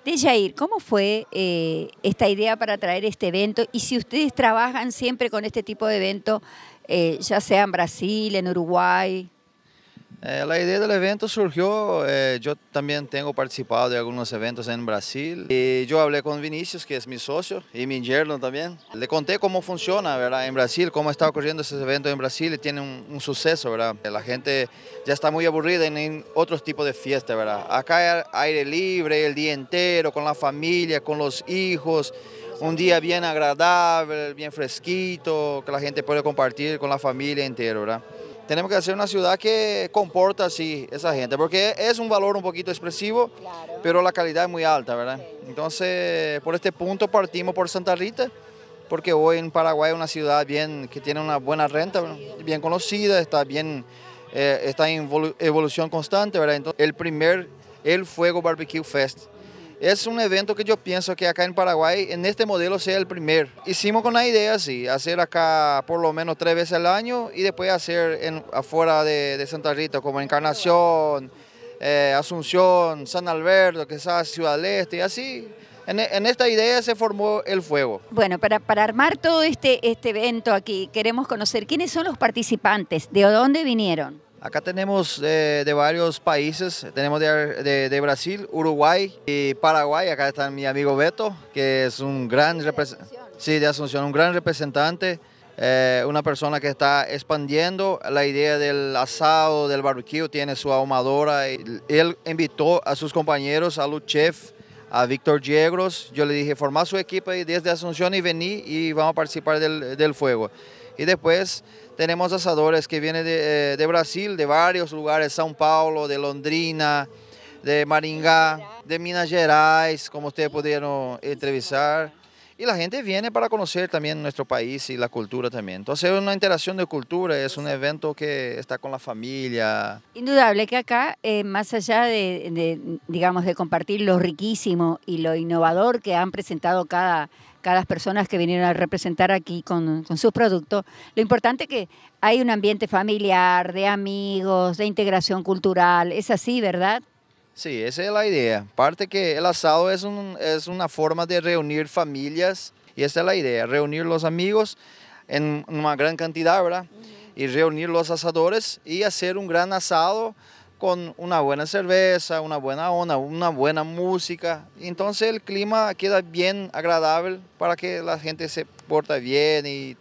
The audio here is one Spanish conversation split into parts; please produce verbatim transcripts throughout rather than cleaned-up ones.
De Jair, ¿cómo fue eh, esta idea para traer este evento? Y si ustedes trabajan siempre con este tipo de evento, eh, ya sea en Brasil, en Uruguay. Eh, la idea del evento surgió, eh, yo también tengo participado de algunos eventos en Brasil y yo hablé con Vinicius, que es mi socio, y mi yerno también. Le conté cómo funciona, ¿verdad? En Brasil, cómo está ocurriendo ese evento en Brasil y tiene un, un suceso, ¿verdad? La gente ya está muy aburrida en, en otros tipos de fiestas, ¿verdad? Acá hay aire libre el día entero, con la familia, con los hijos, un día bien agradable, bien fresquito, que la gente puede compartir con la familia entera, ¿verdad? Tenemos que hacer una ciudad que comporta así esa gente, porque es un valor un poquito expresivo, claro, pero la calidad es muy alta, ¿verdad? Entonces, por este punto partimos por Santa Rita, porque hoy en Paraguay es una ciudad bien, que tiene una buena renta, bien conocida, está, bien, eh, está en evolución constante, ¿verdad? Entonces, el primer El Fuego Barbecue Fest. Es un evento que yo pienso que acá en Paraguay, en este modelo, sea el primer. Hicimos con la idea, sí, hacer acá por lo menos tres veces al año y después hacer en, afuera de, de Santa Rita, como Encarnación, eh, Asunción, San Alberto, quizás Ciudad del Este, y así. En, en esta idea se formó El Fuego. Bueno, para, para armar todo este, este evento aquí, queremos conocer quiénes son los participantes, de dónde vinieron. Acá tenemos eh, de varios países, tenemos de, de, de Brasil, Uruguay y Paraguay. Acá está mi amigo Beto, que es un gran representante, sí, de Asunción, un gran representante, eh, una persona que está expandiendo la idea del asado, del barbecue, tiene su ahumadora. Y él invitó a sus compañeros, a los chefs, a Víctor Yegros. Yo le dije, formá su equipo desde Asunción y vení y vamos a participar del, del fuego. Y después tenemos asadores que vienen de, de Brasil, de varios lugares, São Paulo, de Londrina, de Maringá, de Minas Gerais, como ustedes pudieron entrevistar. Y la gente viene para conocer también nuestro país y la cultura también. Entonces es una interacción de cultura, es un evento que está con la familia. Indudable que acá, eh, más allá de, de, digamos, de compartir lo riquísimo y lo innovador que han presentado cada, cada personas que vinieron a representar aquí con, con sus productos, lo importante es que hay un ambiente familiar, de amigos, de integración cultural. Es así, ¿verdad? Sí, esa es la idea. Parte que el asado es, un, es una forma de reunir familias y esa es la idea, reunir los amigos en una gran cantidad, ¿verdad? Uh-huh. Y reunir los asadores y hacer un gran asado con una buena cerveza, una buena onda, una buena música. Entonces el clima queda bien agradable para que la gente se porte bien y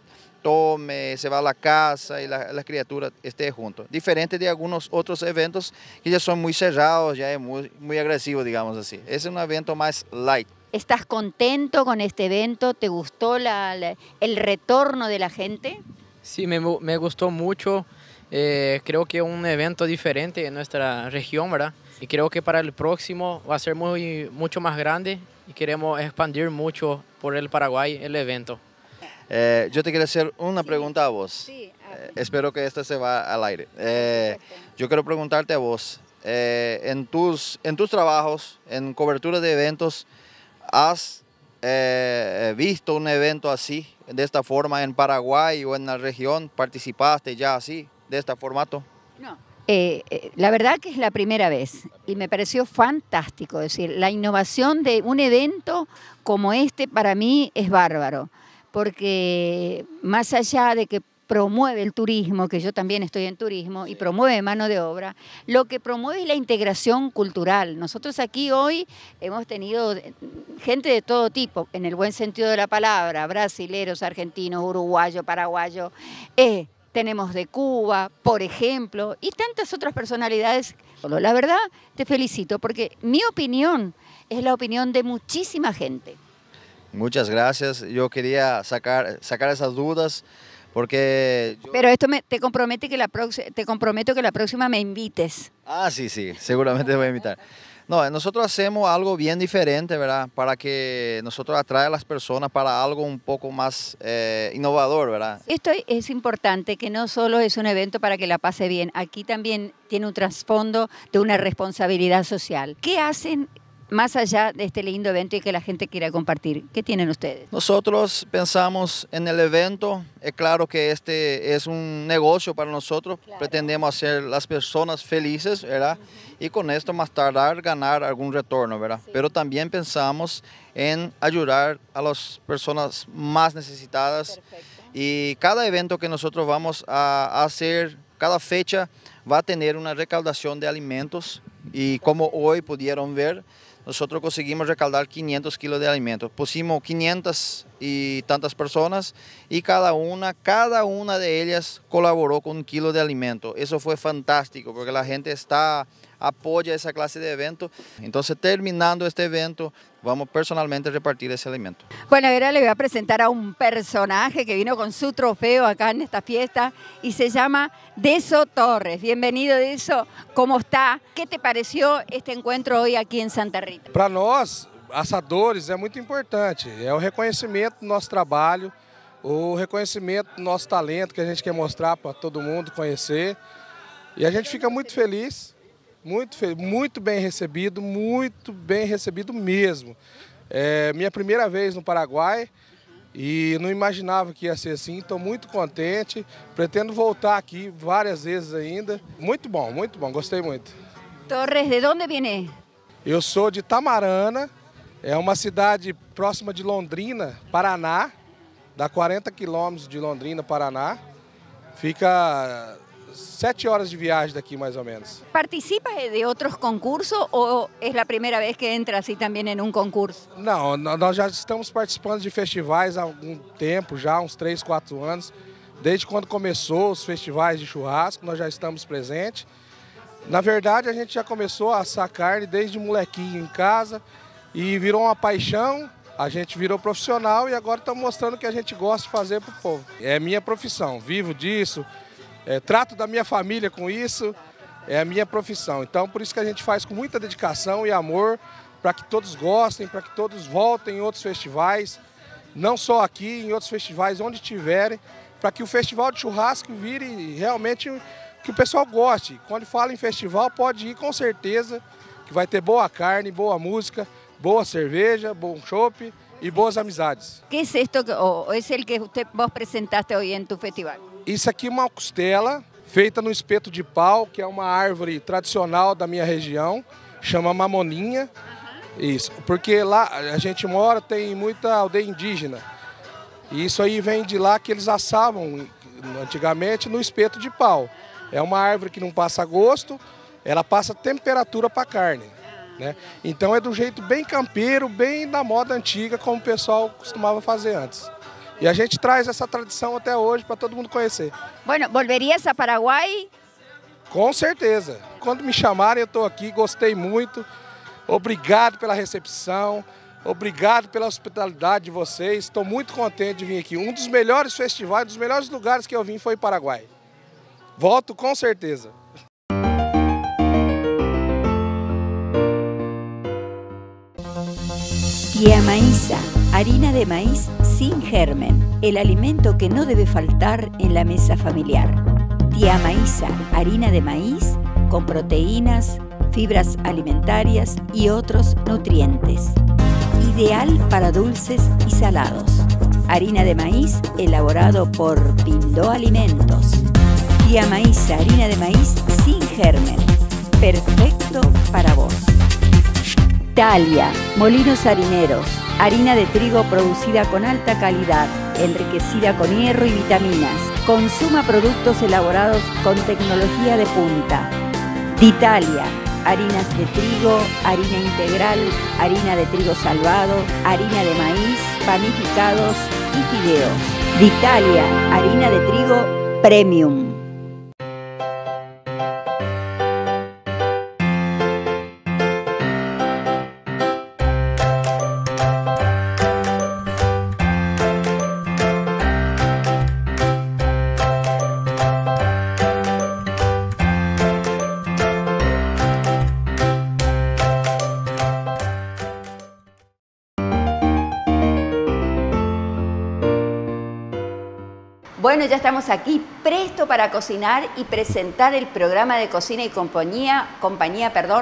tome, se va a la casa y la, la criatura esté junto. Diferente de algunos otros eventos que ya son muy cerrados, ya es muy, muy agresivo, digamos así. Es un evento más light. ¿Estás contento con este evento? ¿Te gustó la, la, el retorno de la gente? Sí, me, me gustó mucho. Eh, creo que es un evento diferente en nuestra región, ¿verdad? Y creo que para el próximo va a ser muy, mucho más grande y queremos expandir mucho por el Paraguay el evento. Eh, yo te quiero hacer una sí. pregunta a vos. Sí, a eh, espero que esta se va al aire. Eh, yo quiero preguntarte a vos, eh, en, tus, en tus trabajos, en cobertura de eventos, ¿has eh, visto un evento así, de esta forma, en Paraguay o en la región? ¿Participaste ya así, de este formato? No. Eh, eh, la verdad que es la primera vez y me pareció fantástico. Es decir, la innovación de un evento como este para mí es bárbaro. Porque más allá de que promueve el turismo, que yo también estoy en turismo, y promueve mano de obra, lo que promueve es la integración cultural. Nosotros aquí hoy hemos tenido gente de todo tipo, en el buen sentido de la palabra, brasileros, argentinos, uruguayos, paraguayos, eh, tenemos de Cuba, por ejemplo, y tantas otras personalidades. La verdad, te felicito, porque mi opinión es la opinión de muchísima gente. Muchas gracias. Yo quería sacar, sacar esas dudas porque... Yo... Pero esto me, te, compromete que la te comprometo que la próxima me invites. Ah, sí, sí, seguramente te voy a invitar. No, nosotros hacemos algo bien diferente, ¿verdad? Para que nosotros atrae a las personas para algo un poco más eh, innovador, ¿verdad? Esto es importante, que no solo es un evento para que la pase bien, aquí también tiene un trasfondo de una responsabilidad social. ¿Qué hacen más allá de este lindo evento y que la gente quiera compartir? ¿Qué tienen ustedes? Nosotros pensamos en el evento, es claro que este es un negocio para nosotros, claro. Pretendemos hacer las personas felices, ¿verdad? Uh-huh. Y con esto más tardar ganar algún retorno, ¿verdad? Sí. Pero también pensamos en ayudar a las personas más necesitadas. Perfecto. Y cada evento que nosotros vamos a hacer, cada fecha va a tener una recaudación de alimentos y como hoy pudieron ver, nosotros conseguimos recaudar quinientos kilos de alimentos. Pusimos quinientas y tantas personas y cada una, cada una de ellas colaboró con un kilo de alimento. Eso fue fantástico porque la gente está, apoya esa clase de evento. Entonces, terminando este evento, vamos personalmente a repartir ese alimento. Bueno, ahora le voy a presentar a un personaje que vino con su trofeo acá en esta fiesta y se llama Deso Torres. Bienvenido, Deso. ¿Cómo está? ¿Qué te pareció este encuentro hoy aqui em Santa Rita? Para nós, assadores, é muito importante. É o reconhecimento do nosso trabalho, o reconhecimento do nosso talento que a gente quer mostrar para todo mundo conhecer. E a gente fica muito feliz. Muito, muito bem recebido, muito bem recebido mesmo. É minha primeira vez no Paraguai e não imaginava que ia ser assim, estou muito contente, pretendo voltar aqui várias vezes ainda. Muito bom, muito bom, gostei muito. Torres, de onde viene? Eu sou de Tamarana, é uma cidade próxima de Londrina, Paraná, dá quarenta quilômetros de Londrina, Paraná. Fica sete horas de viagem daqui, mais ou menos. ¿Participa de outros concursos ou é a primeira vez que entra assim também em um concurso? Não, nós já estamos participando de festivais há algum tempo, já uns três, quatro anos. Desde quando começou os festivais de churrasco, nós já estamos presentes. Na verdade, a gente já começou a assar carne desde molequinho em casa e virou uma paixão. A gente virou profissional e agora estamos mostrando que a gente gosta de fazer para o povo. É minha profissão, vivo disso. É, trato da minha família com isso, é a minha profissão. Então, por isso que a gente faz com muita dedicação e amor, para que todos gostem, para que todos voltem em outros festivais, não só aqui, em outros festivais, onde tiverem, para que o festival de churrasco vire realmente que o pessoal goste. Quando fala em festival, pode ir com certeza, que vai ter boa carne, boa música, boa cerveja, bom chopp e boas amizades. O que é isto, ou é o que você, vos apresentaste hoje em tu festival? Isso aqui é uma costela feita no espeto de pau, que é uma árvore tradicional da minha região, chama mamoninha. Uhum. Isso, porque lá a gente mora, tem muita aldeia indígena. E isso aí vem de lá que eles assavam antigamente no espeto de pau. É uma árvore que não passa gosto, ela passa temperatura para a carne. Né? Então é do jeito bem campeiro, bem da moda antiga, como o pessoal costumava fazer antes. E a gente traz essa tradição até hoje para todo mundo conhecer. Bueno, volverias a Paraguai? Com certeza. Quando me chamarem, eu estou aqui, gostei muito. Obrigado pela recepção, obrigado pela hospitalidade de vocês. Estou muito contente de vir aqui. Um dos melhores festivais, um dos melhores lugares que eu vim foi Paraguai. Volto com certeza. Tía Maísa, harina de maíz sin germen, el alimento que no debe faltar en la mesa familiar. Tía Maísa, harina de maíz con proteínas, fibras alimentarias y otros nutrientes. Ideal para dulces y salados. Harina de maíz elaborado por Pindó Alimentos. Tía Maísa, harina de maíz sin germen. Perfecto para vos. Italia, molinos harineros, harina de trigo producida con alta calidad, enriquecida con hierro y vitaminas. Consuma productos elaborados con tecnología de punta. D'Italia, harinas de trigo, harina integral, harina de trigo salvado, harina de maíz, panificados y fideos. D'Italia, harina de trigo premium. Bueno, ya estamos aquí presto para cocinar y presentar el programa de Cocina y Compañía, compañía perdón,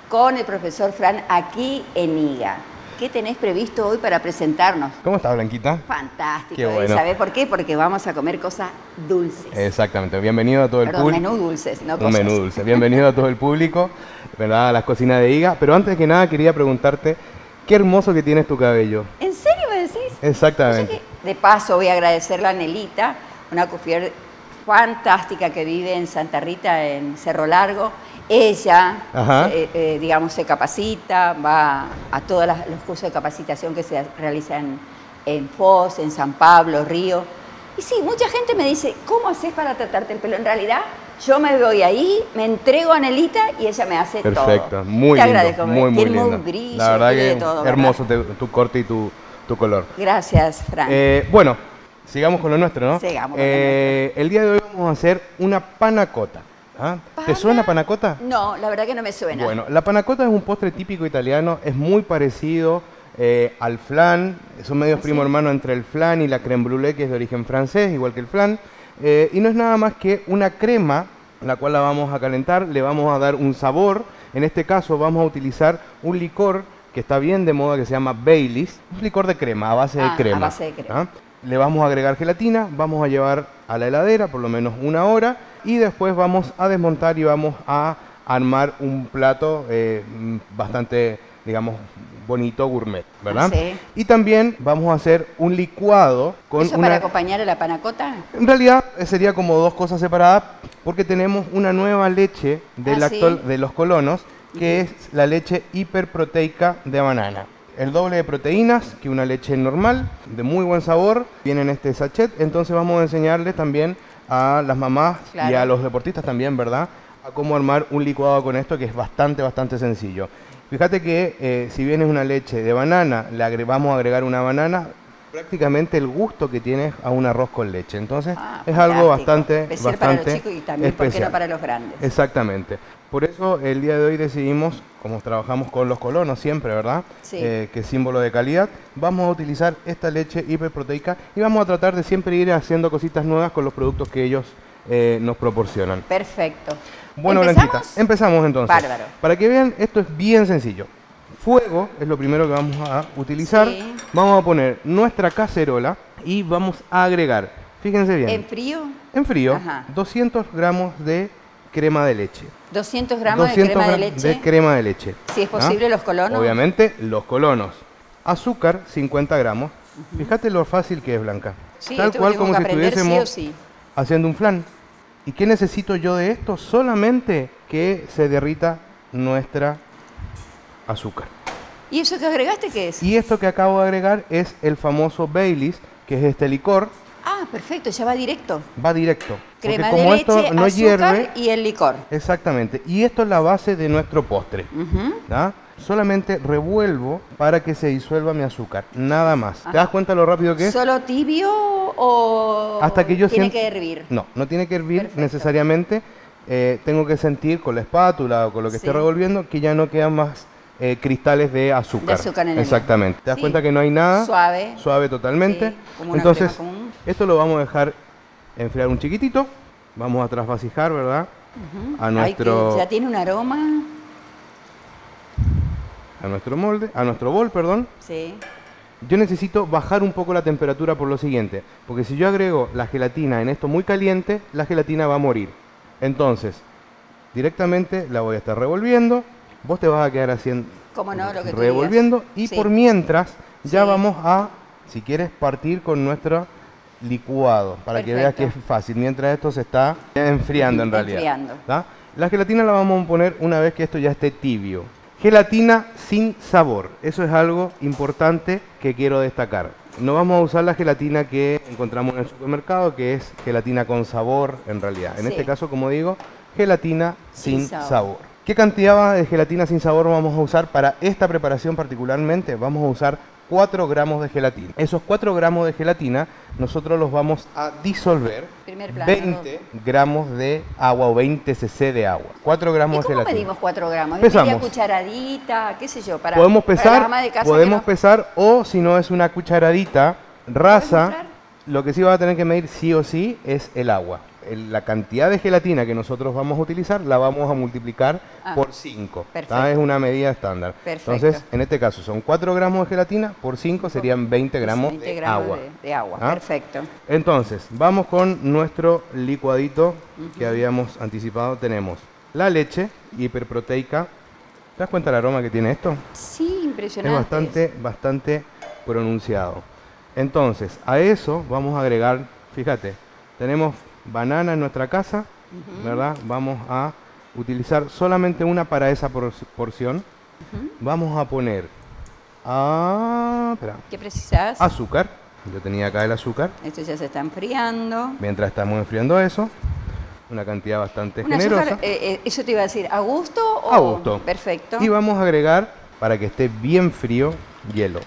con el profesor Fran aquí en I G A. ¿Qué tenés previsto hoy para presentarnos? ¿Cómo estás, Blanquita? Fantástico. Qué bueno. ¿Sabés por qué? Porque vamos a comer cosas dulces. Exactamente. Bienvenido a todo el Perdón, público. menú dulces, no Un cosas. menú dulce. Bienvenido a todo el público, ¿verdad? A las cocinas de I G A. Pero antes que nada quería preguntarte, qué hermoso que tienes tu cabello. ¿En serio me decís? Exactamente. O sea que, de paso voy a agradecerle a Nelita, una coiffeur fantástica que vive en Santa Rita, en Cerro Largo. Ella, eh, eh, digamos, se capacita, va a todos los cursos de capacitación que se realizan en Foz, en San Pablo, Río. Y sí, mucha gente me dice, ¿cómo haces para tratarte el pelo? En realidad, yo me voy ahí, me entrego a Nelita y ella me hace Perfecto. todo. Perfecto, muy Te lindo, agradezco, muy, muy tiene lindo. un brillo, La verdad tiene que de todo, hermoso ¿verdad? te, tu corte y tu, tu color. Gracias, Fran. Eh, bueno, sigamos con lo nuestro, ¿no? Sigamos con eh, lo nuestro. El día de hoy vamos a hacer una panacota. ¿Ah? ¿Te suena panacota? No, la verdad que no me suena. Bueno, la panacota es un postre típico italiano, es muy parecido eh, al flan, son medios ¿Ah, primo sí? hermano entre el flan y la crème brûlée, que es de origen francés, igual que el flan, eh, y no es nada más que una crema, la cual la vamos a calentar, le vamos a dar un sabor. En este caso vamos a utilizar un licor que está bien de moda, que se llama Baileys, un licor de crema, a base Ah, de crema. a base de crema. ¿Ah? Le vamos a agregar gelatina, vamos a llevar a la heladera por lo menos una hora y después vamos a desmontar y vamos a armar un plato eh, bastante, digamos, bonito, gourmet, ¿verdad? Sí. Y también vamos a hacer un licuado con ¿Eso una... para acompañar a la panacota? En realidad eh, sería como dos cosas separadas porque tenemos una nueva leche de, Ah, lactol- ¿sí? de los colonos que es la leche hiperproteica de banana. El doble de proteínas que una leche normal, de muy buen sabor, viene en este sachet. Entonces vamos a enseñarles también a las mamás Claro. y a los deportistas también, ¿verdad? A cómo armar un licuado con esto que es bastante, bastante sencillo. Fíjate que eh, si bien es una leche de banana, le agre- vamos a agregar una banana, prácticamente el gusto que tiene a un arroz con leche. Entonces Ah, es algo fantástico. bastante, Especial bastante para los chicos y también, ¿por qué especial. no para los grandes? Exactamente. Por eso el día de hoy decidimos, como trabajamos con los colonos siempre, ¿verdad? Sí. Eh, que es símbolo de calidad, vamos a utilizar esta leche hiperproteica y vamos a tratar de siempre ir haciendo cositas nuevas con los productos que ellos eh, nos proporcionan. Perfecto. Bueno, ¿Empezamos? Blanquita, empezamos entonces. Bárbaro. Para que vean, esto es bien sencillo. Fuego es lo primero que vamos a utilizar. Sí. Vamos a poner nuestra cacerola y vamos a agregar, fíjense bien, ¿En frío? en frío, Ajá. doscientos gramos de crema de leche. doscientos gramos de doscientos crema de gra- leche. de crema de leche. Si es posible, ¿Ah? los colonos. Obviamente, los colonos. Azúcar, cincuenta gramos. Fíjate lo fácil que es, Blanca. Sí, Tal esto lo cual tengo como que si aprender sí estuviésemos o sí. haciendo un flan. ¿Y qué necesito yo de esto? Solamente que se derrita nuestra azúcar. ¿Y eso que agregaste qué es? Y esto que acabo de agregar es el famoso Baileys, que es este licor, Ah, perfecto, ya va directo. va directo. Porque Crema como de leche, esto no azúcar hierve, y el licor. exactamente. Y esto es la base de nuestro postre. Ujú. ¿Ya? Solamente revuelvo para que se disuelva mi azúcar, nada más. ¿Te das cuenta lo rápido que es? ¿Solo tibio o Hasta que yo tiene siento- que hervir? No, no tiene que hervir Perfecto. necesariamente. Eh, tengo que sentir con la espátula o con lo que Sí. esté revolviendo que ya no quedan más eh, cristales de azúcar. De azúcar en el Exactamente. ¿Te das Sí. cuenta que no hay nada? Suave. Suave totalmente. Sí, como una Entonces, crema común. esto lo vamos a dejar enfriar un chiquitito. Vamos a trasvasijar, ¿verdad? Ujú. A Ay, nuestro... que ya tiene un aroma. a nuestro molde, a nuestro bol, perdón. Sí. Yo necesito bajar un poco la temperatura por lo siguiente, porque si yo agrego la gelatina en esto muy caliente, la gelatina va a morir. Entonces, directamente la voy a estar revolviendo, vos te vas a quedar haciendo Cómo no, lo que tú revolviendo digas. y Sí. por mientras ya Sí. vamos a, si quieres, partir con nuestro licuado, para que veas que es Perfecto. fácil, mientras esto se está enfriando en realidad. Enfriando. ¿Tá? La gelatina la vamos a poner una vez que esto ya esté tibio. Gelatina sin sabor, eso es algo importante que quiero destacar. No vamos a usar la gelatina que encontramos en el supermercado, que es gelatina con sabor en realidad. En Sí. este caso, como digo, gelatina Sin sin, sabor. sabor. ¿Qué cantidad de gelatina sin sabor vamos a usar para esta preparación particularmente? Vamos a usar cuatro gramos de gelatina. Esos cuatro gramos de gelatina nosotros los vamos a disolver Primer plano. veinte gramos de agua o veinte centilitros de agua. cuatro gramos ¿Y de cómo gelatina. medimos cuatro gramos? Pesamos. ¿Media cucharadita? ¿Qué sé yo? Para, Podemos para pesar, las amas de casa que podemos no- pesar o si no es una cucharadita rasa, mostrar? Lo que sí va a tener que medir sí o sí es el agua. El, la cantidad de gelatina que nosotros vamos a utilizar la vamos a multiplicar ah, por cinco. Es una medida estándar. Perfecto. Entonces, en este caso son cuatro gramos de gelatina, por cinco serían veinte gramos, veinte de, gramos agua. de, de agua. ¿Ah? Perfecto. Entonces, vamos con nuestro licuadito uh-huh. que habíamos anticipado. Tenemos la leche hiperproteica. ¿Te das cuenta el aroma que tiene esto? Sí, impresionante. Es bastante, bastante pronunciado. Entonces, a eso vamos a agregar, fíjate, tenemos banana en nuestra casa, uh-huh. ¿verdad? Vamos a utilizar solamente una para esa por porción. Uh-huh. Vamos a poner, a, espera, ¿qué precisas? Azúcar. Yo tenía acá el azúcar. Esto ya se está enfriando. Mientras estamos enfriando eso, una cantidad bastante una generosa. Azúcar, eh, eh, eso te iba a decir, ¿a gusto o? A gusto. Perfecto. Y vamos a agregar, para que esté bien frío, hielo.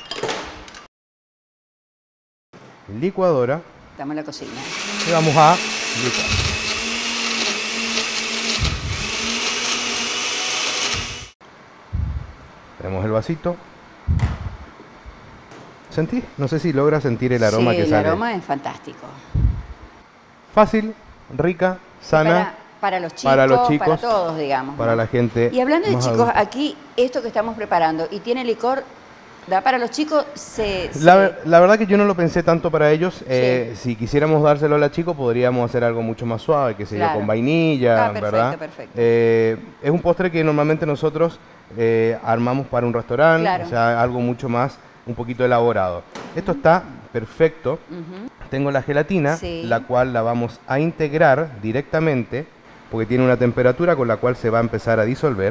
Licuadora. Estamos en la cocina. Y vamos a licuar. Tenemos el vasito. ¿Sentís? No sé si logra sentir el aroma sí, que el sale. El aroma es fantástico. Fácil, rica, sana. Para, para, los chicos, para los chicos, para todos, digamos. Para ¿no? la gente. Y hablando de chicos, adulta. aquí esto que estamos preparando y tiene licor, ¿da para los chicos? Se, la, se... la verdad que yo no lo pensé tanto para ellos. Sí. Eh, si quisiéramos dárselo a la chico, podríamos hacer algo mucho más suave, que sé claro. yo, con vainilla, ah, perfecto, ¿verdad? Perfecto. Eh, es un postre que normalmente nosotros eh, armamos para un restaurante, claro. o sea, algo mucho más, un poquito elaborado. Uh-huh. Esto está perfecto. Uh-huh. Tengo la gelatina, sí. la cual la vamos a integrar directamente, porque tiene una temperatura con la cual se va a empezar a disolver.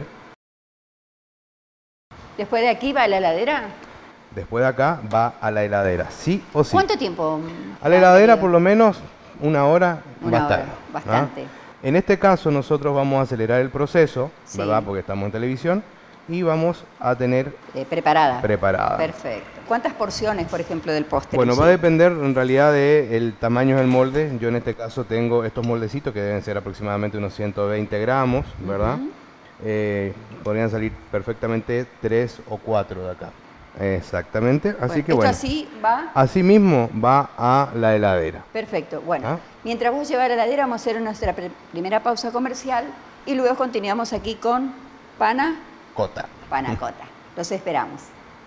¿Después de aquí va a la heladera? Después de acá va a la heladera, sí o sí. ¿Cuánto tiempo? A la heladera por lo menos una hora una va a estar. Hora, bastante. ¿Ah? En este caso nosotros vamos a acelerar el proceso, sí. ¿verdad? Porque estamos en televisión y vamos a tener... Eh, preparada. Preparada. Perfecto. ¿Cuántas porciones, por ejemplo, del postre? Bueno, sí? va a depender en realidad del tamaño del molde. Yo en este caso tengo estos moldecitos que deben ser aproximadamente unos ciento veinte gramos, ¿verdad? Uh-huh. eh, podrían salir perfectamente tres o cuatro de acá. Exactamente, así bueno, que bueno. ¿Esto así va? Así mismo va a la heladera. Perfecto, bueno. ¿Ah? Mientras vos llevas a la heladera vamos a hacer nuestra primera pausa comercial y luego continuamos aquí con pana... Cota. Pana cota. Los esperamos.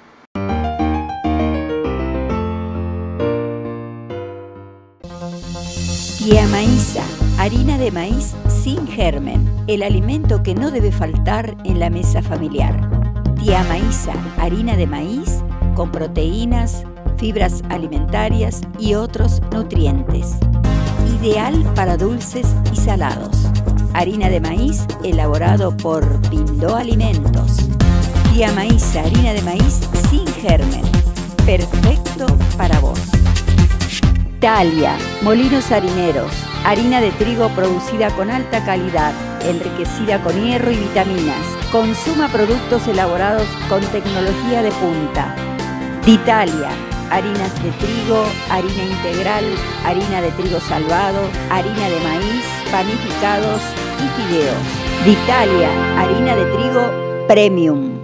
Tía Maísa, harina de maíz sin germen, el alimento que no debe faltar en la mesa familiar. Tía Maísa, harina de maíz con proteínas, fibras alimentarias y otros nutrientes. Ideal para dulces y salados. Harina de maíz elaborado por Pindó Alimentos. Tía Maísa, harina de maíz sin germen. Perfecto para vos. Talia, molinos harineros. Harina de trigo producida con alta calidad, enriquecida con hierro y vitaminas. Consuma productos elaborados con tecnología de punta. D'Italia, harinas de trigo, harina integral, harina de trigo salvado, harina de maíz, panificados y fideos. D'Italia, harina de trigo premium.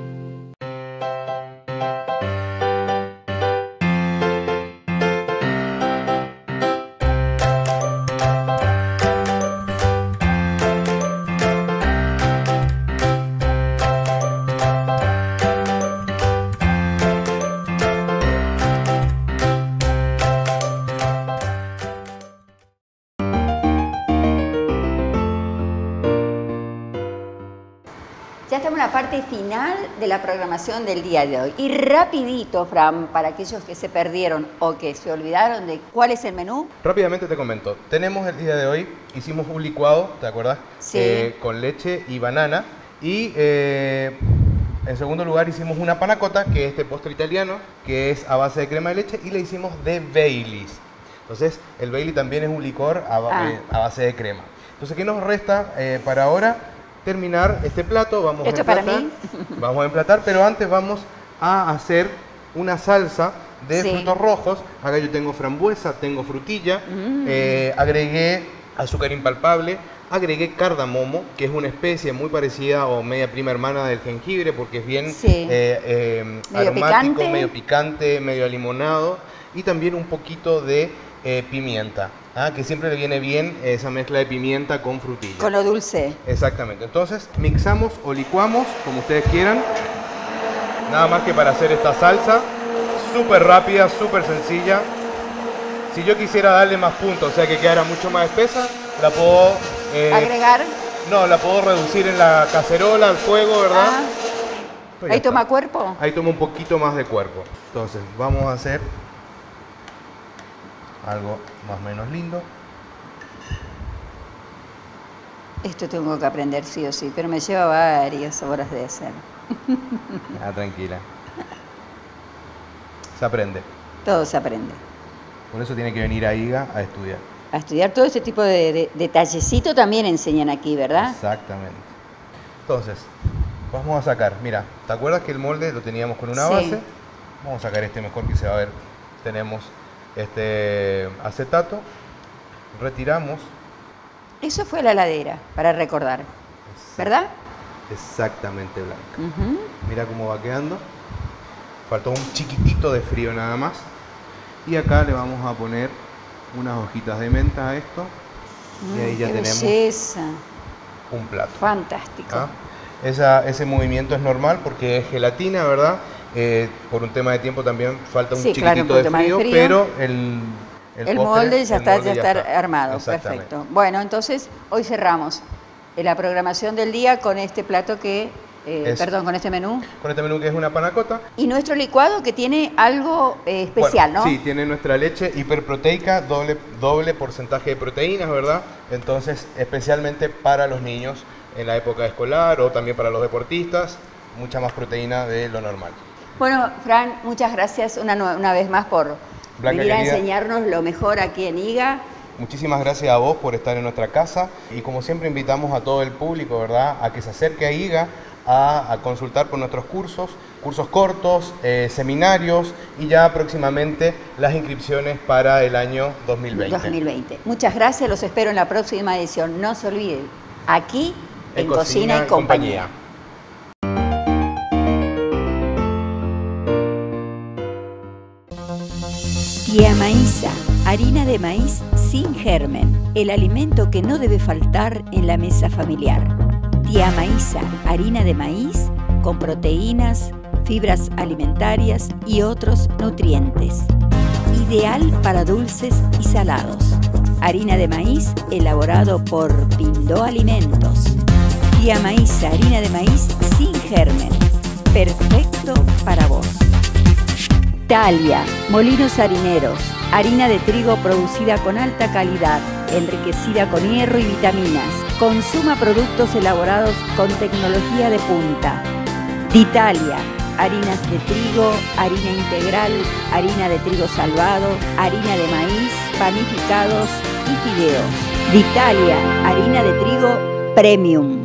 Ya estamos en la parte final de la programación del día de hoy. Y rapidito, Fran, para aquellos que se perdieron o que se olvidaron de cuál es el menú. Rápidamente te comento. Tenemos el día de hoy, hicimos un licuado, ¿te acuerdas? Sí. Eh, con leche y banana. Y eh, en segundo lugar hicimos una panna cotta, que es este postre italiano, que es a base de crema de leche, y le hicimos de Baileys. Entonces, el Bailey también es un licor a, ah. eh, a base de crema. Entonces, ¿qué nos resta eh, para ahora? Terminar este plato, vamos ¿Esto a emplatar, para mí? vamos a emplatar, pero antes vamos a hacer una salsa de sí. frutos rojos. Acá yo tengo frambuesa, tengo frutilla, mm. eh, agregué azúcar impalpable, agregué cardamomo, que es una especie muy parecida o media prima hermana del jengibre, porque es bien sí. eh, eh, medio aromático, picante. medio picante, medio alimonado, y también un poquito de eh, pimienta, ¿ah? Que siempre le viene bien esa mezcla de pimienta con frutilla. Con lo dulce. Exactamente. Entonces mixamos o licuamos como ustedes quieran. Nada más que para hacer esta salsa. Súper rápida, súper sencilla. Si yo quisiera darle más puntos, o sea que quedara mucho más espesa, la puedo... Eh, ¿Agregar? No, la puedo reducir en la cacerola, al fuego, ¿verdad? Ah. Pues ¿Ahí ya toma está. cuerpo? Ahí toma un poquito más de cuerpo. Entonces, vamos a hacer algo más o menos lindo. Esto tengo que aprender sí o sí, pero me lleva varias horas de hacer. Ah, tranquila. Se aprende. Todo se aprende. Por eso tiene que venir a I G A a estudiar. A estudiar todo este tipo de, de detallecito también enseñan aquí, ¿verdad? Exactamente. Entonces, vamos a sacar, mira, ¿te acuerdas que el molde lo teníamos con una Sí. base? Vamos a sacar este mejor que se va a ver. Tenemos este acetato, retiramos. Eso fue la heladera, para recordar, ¿verdad? Exactamente blanca. Ujú. Mira cómo va quedando. Faltó un chiquitito de frío nada más. Y acá le vamos a poner unas hojitas de menta a esto. Y ahí Mm, ya qué tenemos belleza. un plato. Fantástico. ¿Ah? Esa, ese movimiento es normal porque es gelatina, ¿verdad? Eh, por un tema de tiempo también falta un Sí, chiquitito claro, un de, poquito más de frío, frío. pero el, El, postre, molde ya el está, molde ya está armado, Exactamente. perfecto. Bueno, entonces hoy cerramos la programación del día con este plato que, eh, Es- perdón, con este menú. Con este menú que es una panacota. Y nuestro licuado que tiene algo eh, especial, Bueno, ¿no? sí, tiene nuestra leche hiperproteica, doble, doble porcentaje de proteínas, ¿verdad? Entonces, especialmente para los niños en la época escolar o también para los deportistas, mucha más proteína de lo normal. Bueno, Fran, muchas gracias una, nue- una vez más por Blanca, venir a querida. enseñarnos lo mejor aquí en I G A. Muchísimas gracias a vos por estar en nuestra casa y como siempre invitamos a todo el público, ¿verdad?, a que se acerque a I G A a, a consultar por nuestros cursos, cursos cortos, eh, seminarios y ya próximamente las inscripciones para el año dos mil veinte. dos mil veinte. Muchas gracias, los espero en la próxima edición. No se olviden, aquí en, Cocina y Compañía. Tía Maísa, harina de maíz sin germen, el alimento que no debe faltar en la mesa familiar. Tía Maísa, harina de maíz con proteínas, fibras alimentarias y otros nutrientes. Ideal para dulces y salados. Harina de maíz elaborado por Pindó Alimentos. Tía Maísa, harina de maíz sin germen. Perfecto para vos. Talia, molinos harineros, harina de trigo producida con alta calidad, enriquecida con hierro y vitaminas. Consuma productos elaborados con tecnología de punta. D'Italia, harinas de trigo, harina integral, harina de trigo salvado, harina de maíz, panificados y fideos. D'Italia, harina de trigo premium.